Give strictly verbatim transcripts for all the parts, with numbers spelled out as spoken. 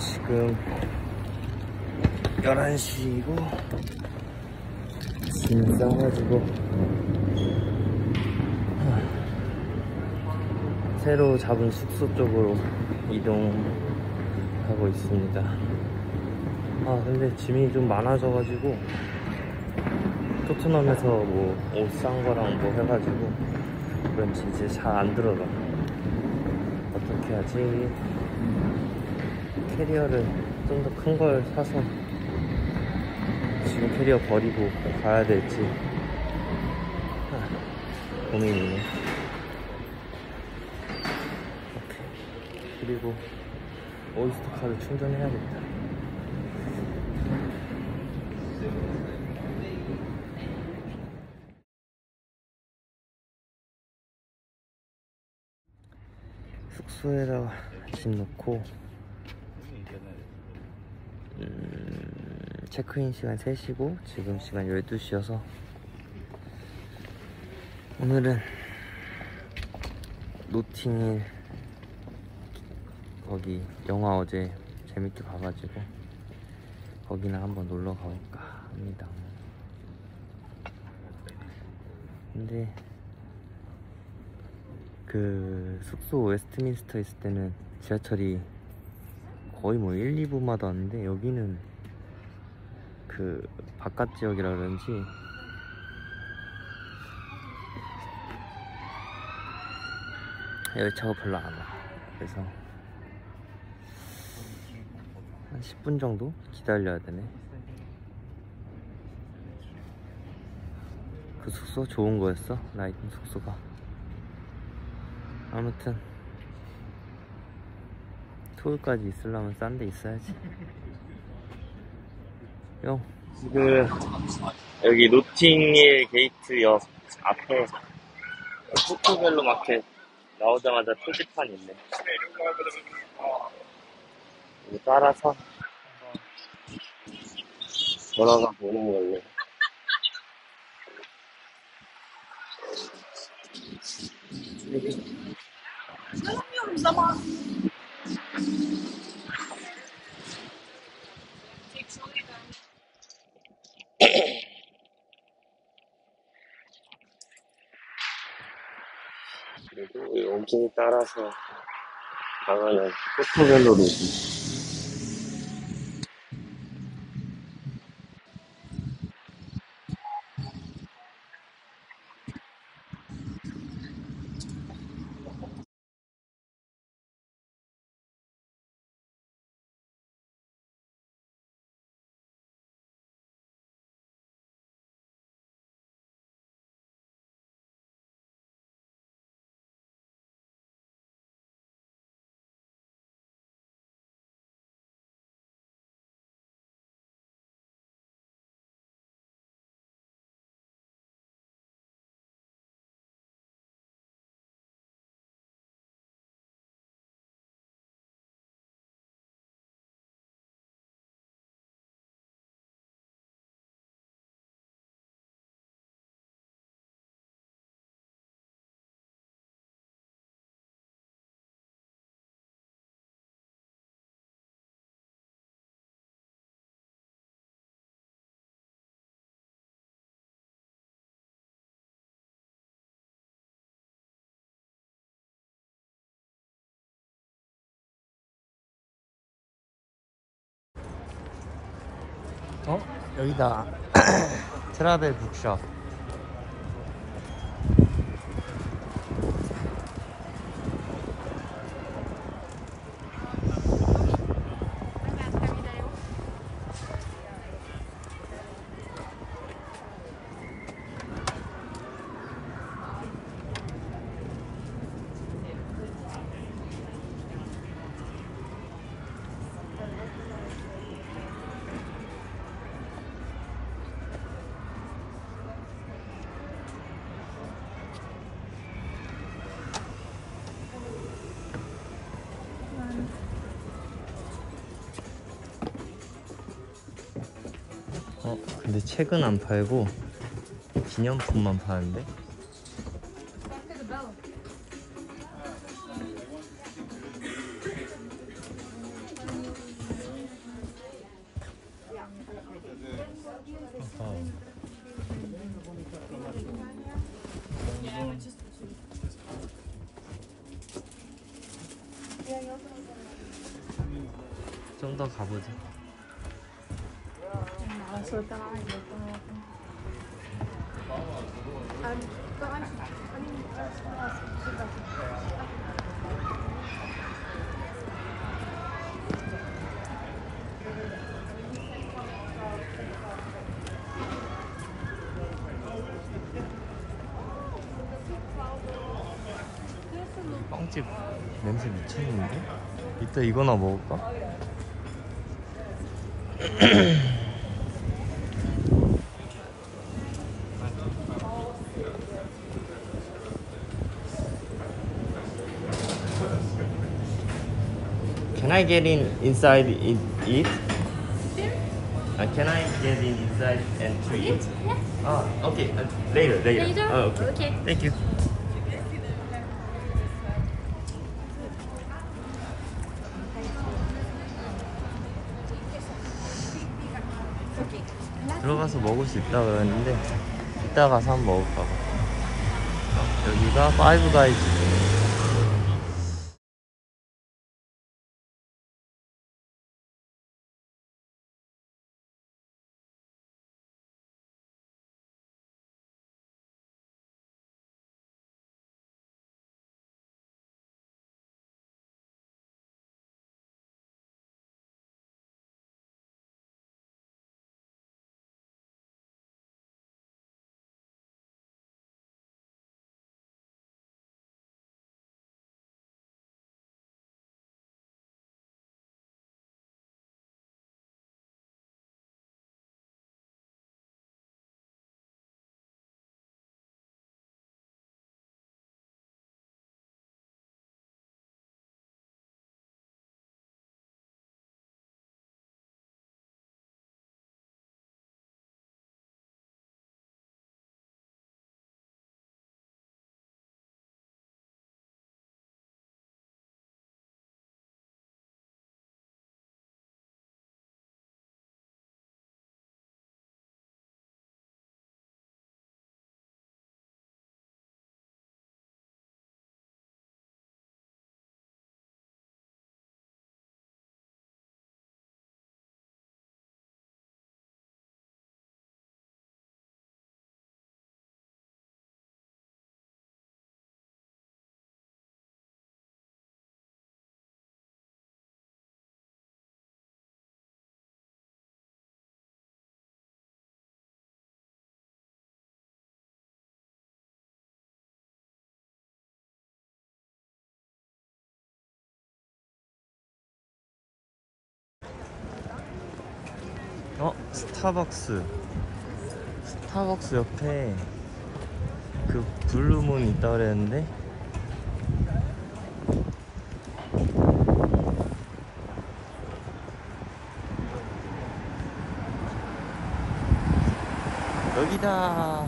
지금 열한 시이고 짐 싸가지고 새로 잡은 숙소 쪽으로 이동하고 있습니다. 아 근데 짐이 좀 많아져가지고 토트넘에서 뭐 옷 싼 거랑 뭐 해가지고 그런지 이제 잘 안 들어가. 어떻게 하지? 캐리어를 좀 더 큰 걸 사서 지금 캐리어 버리고 가야 될지 아, 고민이네. 오케이. 그리고 오이스터 카드 충전해야겠다. 숙소에다가 짐 넣고 음, 체크인 시간 세 시고 지금 시간 열두 시여서 오늘은 노팅힐 거기 영화 어제 재밌게 봐가지고 거기나 한번 놀러 가볼까 합니다. 근데 그 숙소 웨스트민스터 있을 때는 지하철이 거의 뭐 일, 이 분마다 왔는데 여기는 그 바깥 지역이라 그런지 열차가 별로 안 와. 그래서 한 십 분 정도 기다려야 되네. 그 숙소 좋은 거였어? 라이팅 숙소가. 아무튼 토요일까지 있으려면 싼 데 있어야지. 형 지금 여기 노팅힐 게이트역 앞에 포토벨로 마켓 나오자마자 표지판 있네. 이거 따라서 걸어가 보는 걸로. 그리고 이 옴진이 따라서 가면은 포토벨로 로드. 어? 여기다. 트라벨 북숍. 어, 근데 책은 안 팔고 기념품만 파는데? 좀 더 가보자. 빵집 냄새 미쳤는데? 이따 이거나 먹을까? Can I get in inside it? Eat? Uh, can I get in inside and to eat? Yeah. Ah, okay. Uh, later, later. Later? Oh, okay. Okay. Thank you. 들어가서 먹을 수 있다 그랬는데 이따 가서 한번 먹을까 봐. 여기가 파이브 가이즈. 어? 스타벅스. 스타벅스 옆에 그 블루문 있다 그랬는데 여기다.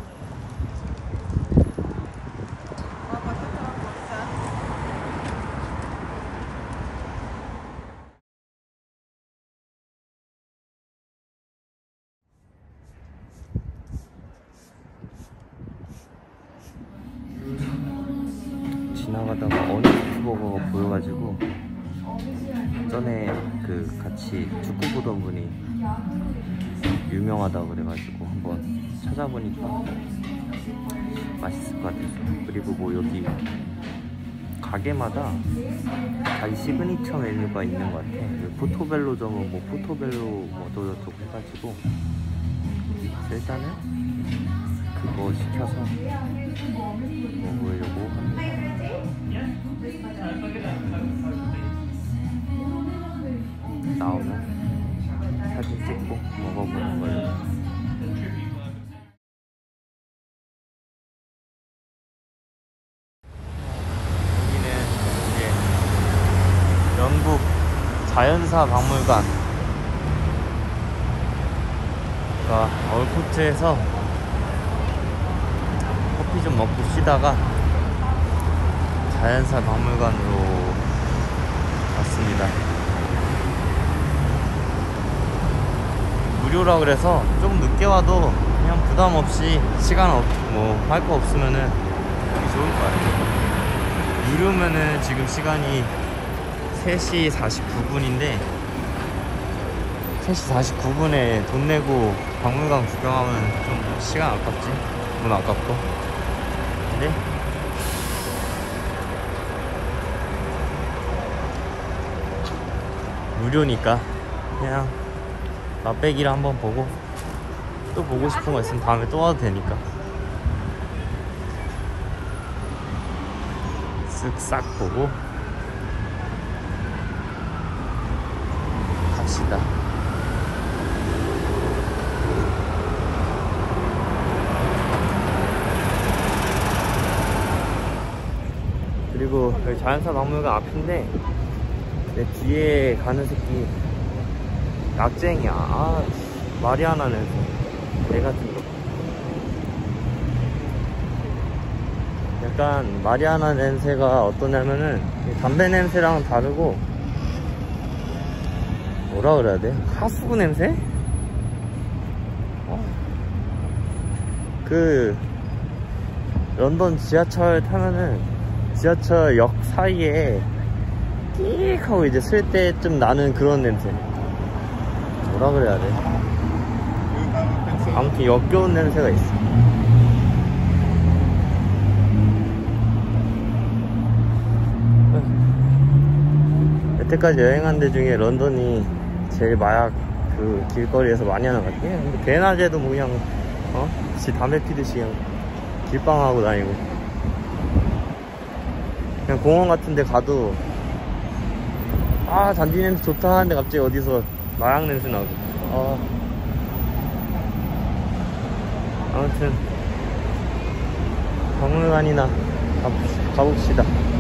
지나가다가 어느 유튜버가 보여가지고 전에 그 같이 축구 보던 분이 유명하다고 그래가지고 한번 찾아보니까 맛있을 것 같아서. 그리고 뭐 여기 가게마다 자기 시그니처 메뉴가 있는 것 같아. 포토벨로점은 뭐 포토벨로 뭐 어쩌고저쩌고 해가지고 일단은 그거 시켜서 먹으려고 합니다. 나오면 사진 찍고 먹어보는 걸로. 여기는 이제 영국 자연사 박물관, 그러니까 얼코트에서 커피 좀 먹고 쉬다가 자연사 박물관으로 왔습니다. 무료라 그래서 좀 늦게 와도 그냥 부담 없이 시간 없, 뭐 할 거 없으면은 여기 좋을 것 같아요. 유료면은 지금 시간이 세 시 사십구 분인데 세 시 사십구 분에 돈 내고 박물관 구경하면 좀 시간 아깝지? 돈 아깝고. 근데 무료니까 그냥 맛배기를 한번 보고 또 보고 싶은 거 있으면 다음에 또 와도 되니까 쓱 싹 보고 갑시다. 그리고 여기 자연사 박물관 앞인데 내 뒤에 가는 새끼 약쟁이야. 아, 마리아나 냄새. 개 같은 거. 약간 마리아나 냄새가 어떠냐면은 담배 냄새랑은 다르고 뭐라 그래야 돼? 하수구 냄새? 어. 그 런던 지하철 타면은 지하철 역 사이에 끼익 하고 이제 쓸 때쯤 나는 그런 냄새. 뭐라 그래야 돼? 아무튼 역겨운 냄새가 있어. 여태까지 여행한 데 중에 런던이 제일 마약 그 길거리에서 많이 하는 것 같아. 근데 대낮에도 뭐 그냥 어? 지 담배 피듯이 그냥 길빵하고 다니고. 그냥 공원 같은 데 가도 아 잔디 냄새 좋다 하는데 갑자기 어디서 마약 냄새 나고. 어. 아무튼 박물관이나 가봅시다. 가봅시다.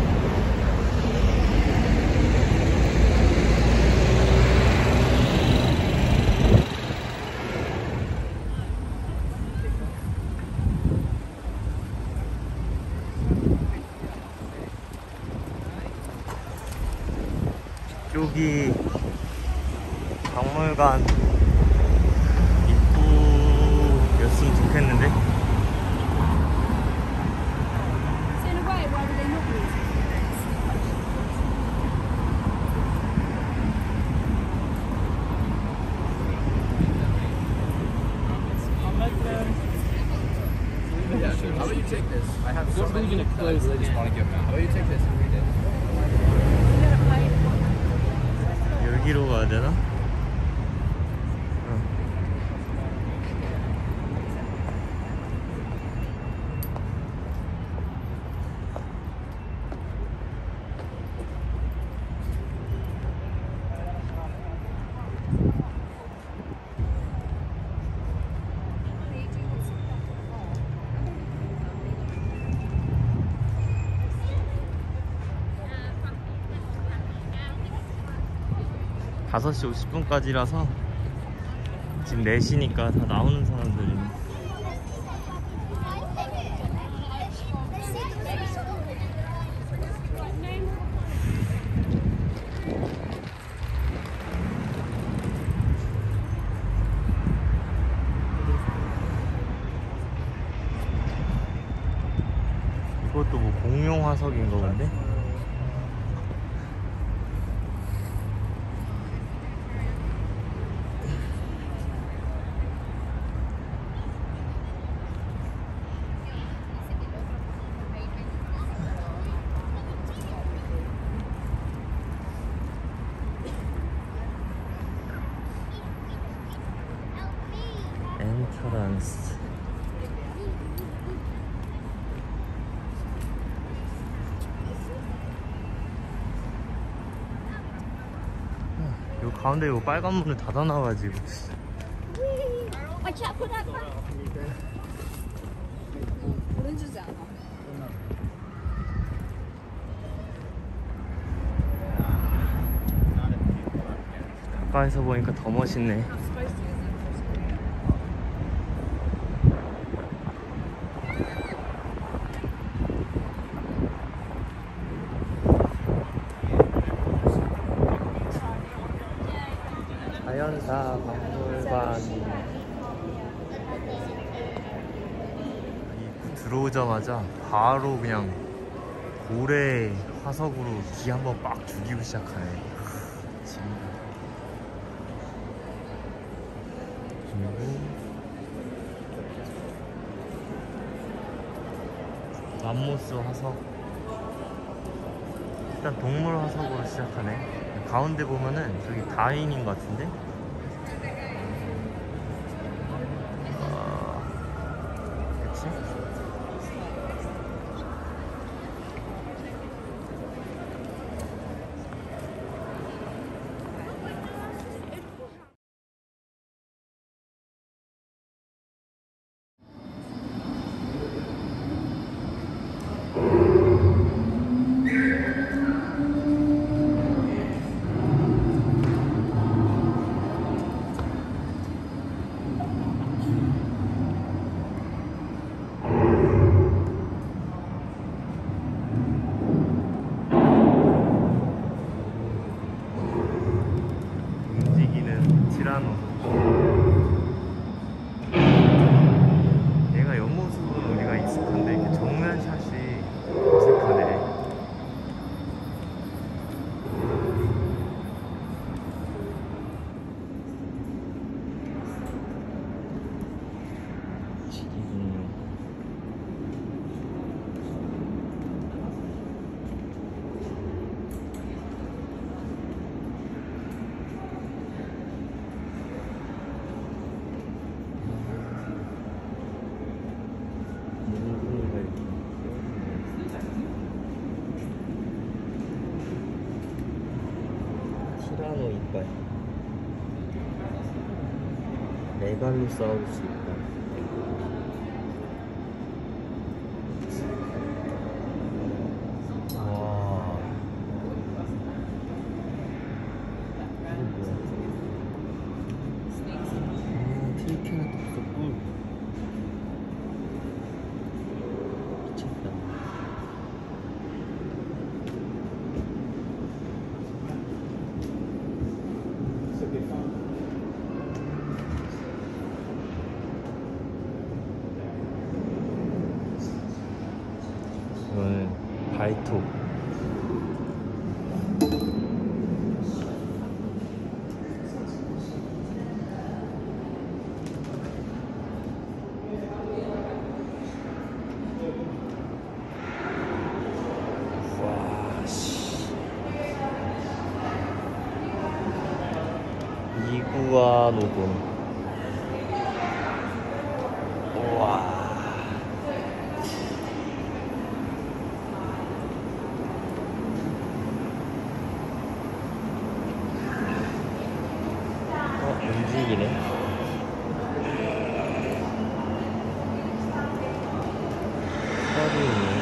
여기 박물관 입구였으면 좋겠는데. How about you take this? I have so many that I really just want to give them out. How about you take this and read it? 여기로 가야 되나? 어. 다섯 시 오십 분까지라서 지금 네 시니까 다 나오는 사람들이. 이것도 뭐 공용 화석인가 본데? 엔트런스. 요 가운데 요 빨간 문을 닫아놔가지고. 가까이서 보니까 더 멋있네. 자연사 박물관. 들어오자마자 바로 그냥 고래 화석으로 기 한번 빡 죽이고 시작하네. 지금 맘모스 화석. 일단 동물 화석으로 시작하네. 가운데 보면은 저기 다인인 것 같은데? 어... 그치? 얘가 옆모습은 우리가 익숙한데 이렇게 정면샷이 어색하네. 티라노 이빨, 메갈로사우루스 이빨. 와, 이거 뭐야? 아, 트리케라톱스 뿔. 미쳤다. 이거는 바이토. 와, 씨. 이구아노돈. 우와. 움직이네. 서리네.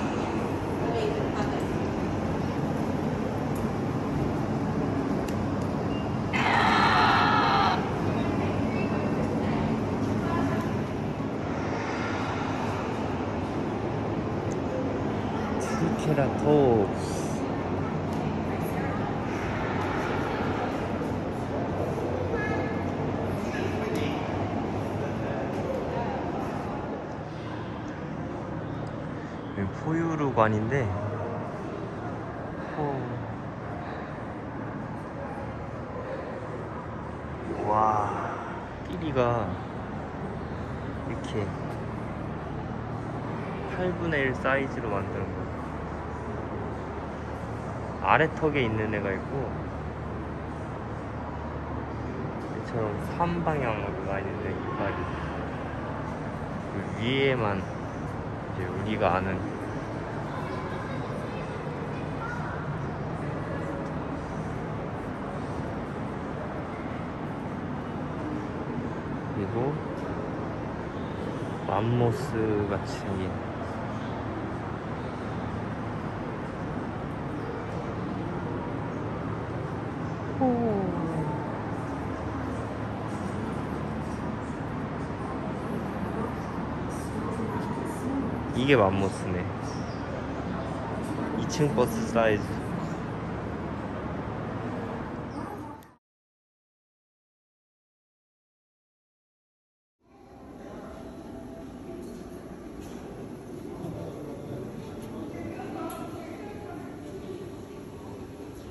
트리케라톱스. 포유류관인데, 오. 와, 끼리가 이렇게 팔분의 일 사이즈로 만드는 거야. 아래 턱에 있는 애가 있고, 이처럼 삼 방향으로 가 있는데 이빨이, 그 위에만 이제 우리가 아는 그리고 맘모스 같이 생긴. 오. 이게 맘모스네. 이 층 버스 사이즈.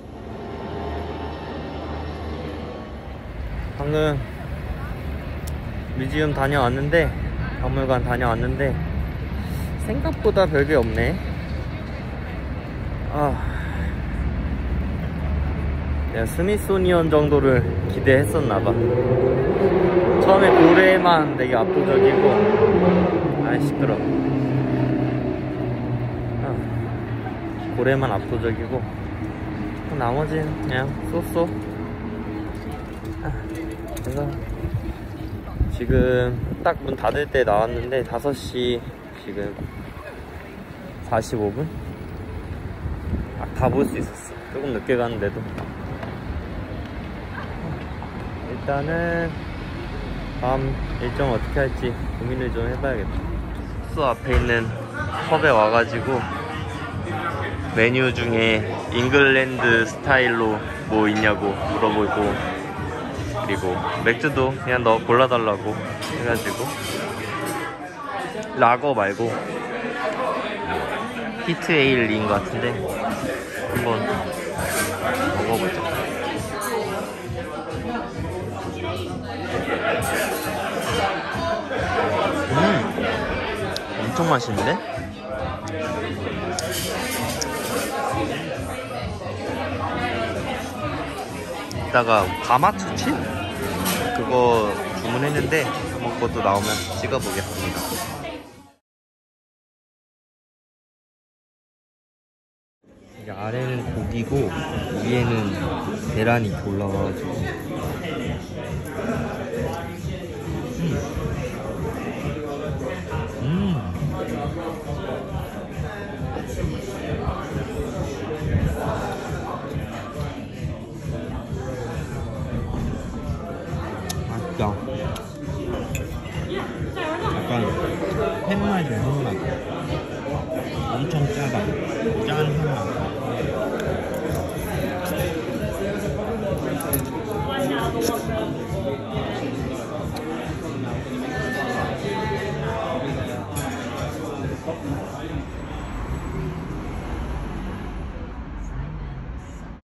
방금 뮤지엄 다녀왔는데, 박물관 다녀왔는데 생각보다 별게 없네. 아, 내가 스미소니언 정도를 기대했었나봐. 처음에 고래만 되게 압도적이고, 아이 시끄러. 아, 고래만 압도적이고, 나머지는 그냥 쏘쏘. 아, 내가 지금 딱 문 닫을 때 나왔는데 다섯 시 지금 사십오 분? 아, 다 볼 수 있었어. 조금 늦게 갔는데도. 일단은 다음 일정 어떻게 할지 고민을 좀 해봐야겠다. 숙소 앞에 있는 펍에 와가지고 메뉴 중에 잉글랜드 스타일로 뭐 있냐고 물어보고, 그리고 맥주도 그냥 너 골라달라고 해가지고 라거 말고 히트 에일인 것 같은데 한번 먹어보자. 음, 엄청 맛있는데? 이따가 가마츠치? 그거 주문했는데 한번 그것도 나오면 찍어보겠습니다. 이게 아래는 고기고 위에는 계란이 올라가가지고 음. 음. 맛있다. 약간 햄맛이 햄맛. 엄청 짜다. 짠 햄맛.